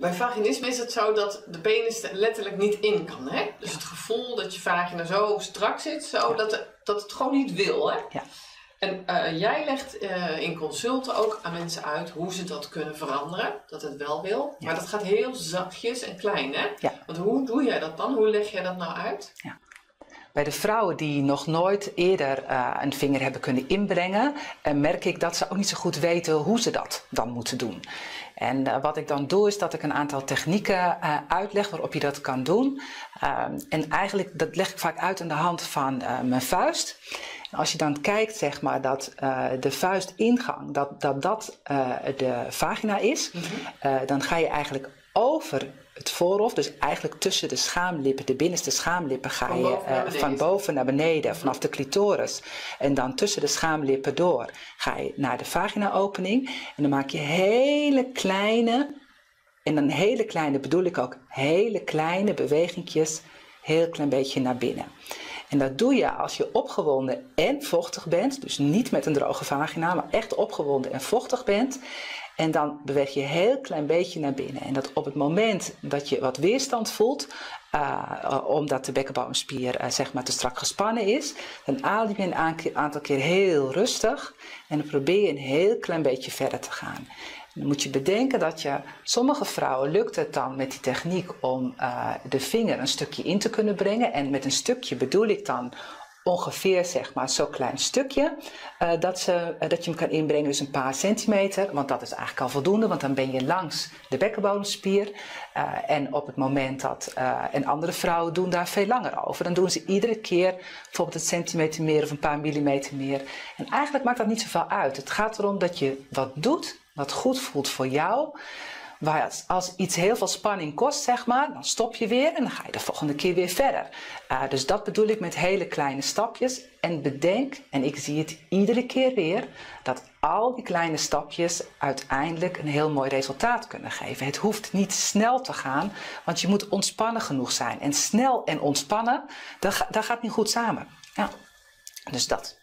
Bij vaginisme is het zo dat de penis er letterlijk niet in kan, hè? Dus het gevoel dat je vagina zo strak zit, zo dat het gewoon niet wil, hè? Ja. En jij legt in consulten ook aan mensen uit hoe ze dat kunnen veranderen, dat het wel wil. Ja. Maar dat gaat heel zachtjes en klein, hè? Ja. Want hoe doe jij dat dan? Hoe leg jij dat nou uit? Ja. Bij de vrouwen die nog nooit eerder een vinger hebben kunnen inbrengen, merk ik dat ze ook niet zo goed weten hoe ze dat dan moeten doen. En wat ik dan doe is dat ik een aantal technieken uitleg waarop je dat kan doen. En eigenlijk dat leg ik vaak uit aan de hand van mijn vuist. En als je dan kijkt, zeg maar, dat de vuistingang, dat de vagina is, dan ga je eigenlijk over het voorhof, dus eigenlijk tussen de schaamlippen, de binnenste schaamlippen, ga je van boven naar beneden, vanaf de clitoris. En dan tussen de schaamlippen door ga je naar de vaginaopening. En dan maak je hele kleine, en dan hele kleine bedoel ik ook hele kleine bewegingjes, heel klein beetje naar binnen. En dat doe je als je opgewonden en vochtig bent, dus niet met een droge vagina, maar echt opgewonden en vochtig bent. En dan beweeg je een heel klein beetje naar binnen. En dat op het moment dat je wat weerstand voelt, omdat de bekkenbodemspier zeg maar te strak gespannen is, dan adem je een aantal keer heel rustig en dan probeer je een heel klein beetje verder te gaan. Dan moet je bedenken dat sommige vrouwen lukt het dan met die techniek om de vinger een stukje in te kunnen brengen. En met een stukje bedoel ik dan ongeveer zeg maar zo'n klein stukje dat je hem kan inbrengen, dus een paar centimeter. Want dat is eigenlijk al voldoende, want dan ben je langs de bekkenbodemspier. En op het moment dat, en andere vrouwen doen daar veel langer over. Dan doen ze iedere keer bijvoorbeeld een centimeter meer of een paar millimeter meer. En eigenlijk maakt dat niet zoveel uit. Het gaat erom dat je wat doet wat goed voelt voor jou. Waar als iets heel veel spanning kost, zeg maar, dan stop je weer en dan ga je de volgende keer weer verder. Dus dat bedoel ik met hele kleine stapjes. En bedenk, en ik zie het iedere keer weer, dat al die kleine stapjes uiteindelijk een heel mooi resultaat kunnen geven. Het hoeft niet snel te gaan, want je moet ontspannen genoeg zijn. En snel en ontspannen, dat gaat niet goed samen. Ja. Dus dat.